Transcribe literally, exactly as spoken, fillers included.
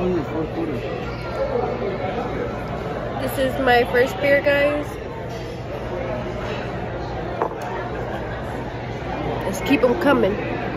was your fourth quarter? This is my first beer, guys. Let's keep them coming.